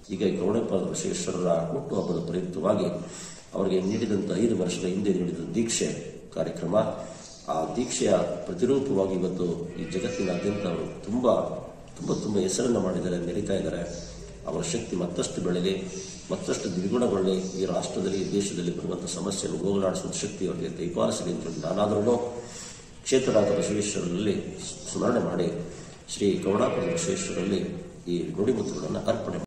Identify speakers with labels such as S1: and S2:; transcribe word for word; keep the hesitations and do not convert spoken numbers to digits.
S1: ಈಗ ಈ ಕರುಣಾಪದ ಬಸವೇಶ್ವರರ ಹುಟ್ಟುಹಬ್ಬದ ಪ್ರಯುಕ್ತವಾಗಿ ಅವರಿಗೆ ನೀಡಿದಂಥ ಐದು ವರ್ಷದ ಹಿಂದೆ ನೀಡಿದ ದೀಕ್ಷೆ ಕಾರ್ಯಕ್ರಮ, ಆ ದೀಕ್ಷೆಯ ಪ್ರತಿರೂಪವಾಗಿ ಇವತ್ತು ಈ ಜಗತ್ತಿನಾದ್ಯಂತ ಅವರು ತುಂಬ ತುಂಬ ತುಂಬ ಹೆಸರನ್ನು ಮಾಡಿದ್ದಾರೆ, ನಡೀತಾ ಇದ್ದಾರೆ. ಅವರ ಶಕ್ತಿ ಮತ್ತಷ್ಟು ಬೆಳೆಯಲಿ, ಮತ್ತಷ್ಟು ದ್ವಿಗುಣಗೊಳ್ಳಿ, ಈ ರಾಷ್ಟ್ರದಲ್ಲಿ ಈ ದೇಶದಲ್ಲಿ ಬರುವಂಥ ಸಮಸ್ಯೆಯನ್ನು ಹೋಗಲಾಡಿಸುವ ಶಕ್ತಿ ಅವರಿಗೆ ದಯಪಾಲಿಸಲಿ ಅಂತ ನಾನಾದರೂ ಕ್ಷೇತ್ರರಾದ ಬಸವೇಶ್ವರರಲ್ಲಿ ಸ್ಮರಣೆ ಮಾಡಿ ಶ್ರೀ ಕರುಣಾಪದ ಬಸವೇಶ್ವರರಲ್ಲಿ ಈ ನುಡಿಮುತ್ತುಗಳನ್ನು ಅರ್ಪಣೆ